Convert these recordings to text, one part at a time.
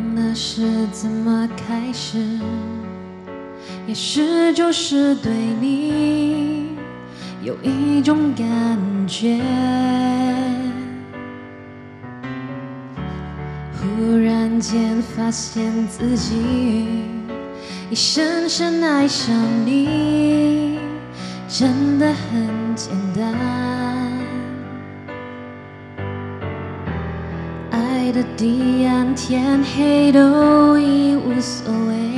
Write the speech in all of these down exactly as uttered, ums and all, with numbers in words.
的是怎么开始，也许就是对你有一种感觉，忽然间发现自己已深深爱上你，真的很简单。爱的地暗天黑都已无所谓，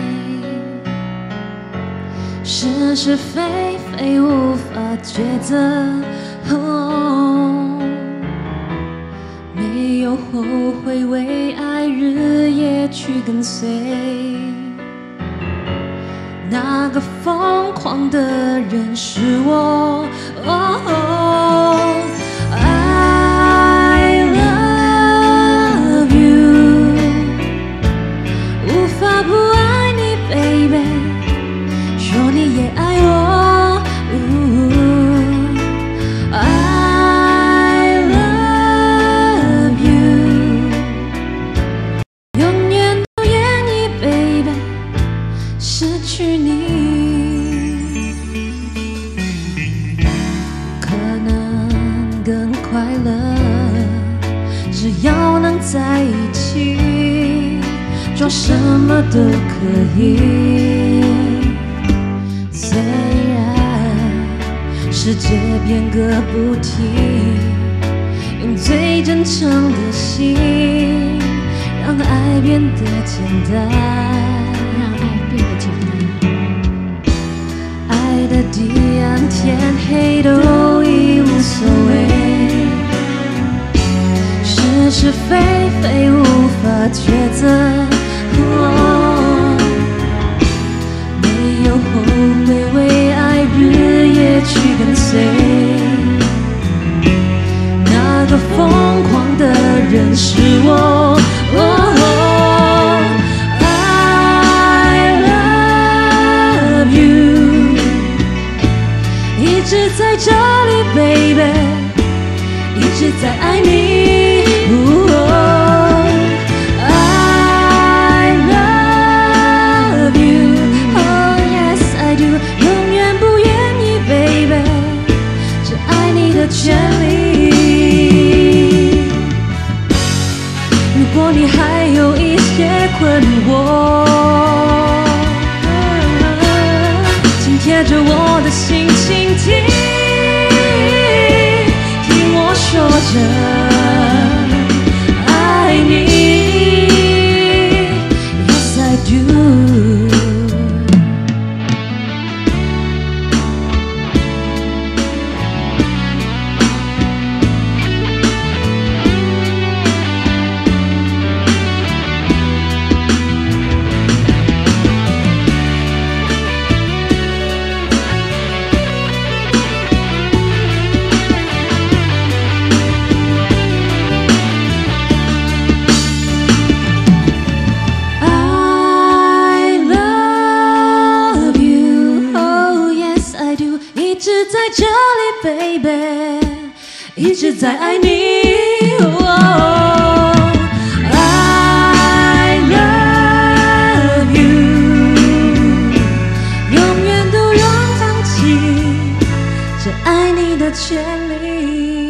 是是非非无法抉择，哦，没有后悔，为爱日夜去跟随，那个疯狂的人是我，哦，I love you， 无法不爱你 baby， 说你也爱我，哦，I love you， 永远都愿意 baby 失去你，可能更快乐，只要能在一起，做什么都可以。虽然世界变个不停，用最真诚的心，让爱变得简单，让爱变得简单。爱的地暗天黑都已无所谓，是是非非无法抉择，哦，没有后悔，为爱日夜去跟随，那个疯狂的人是我，哦一直在这里 baby， 一直在爱你，哦，I love you， oh yes I do， 永远不愿意 baby， 这爱你的权利。如果你还有一些困惑，请贴着我的心倾听，听我说着爱你 ，Yes I do。一直在这里 baby， 一直在爱你，哦， I love you， 永远都让放弃这爱你的权利。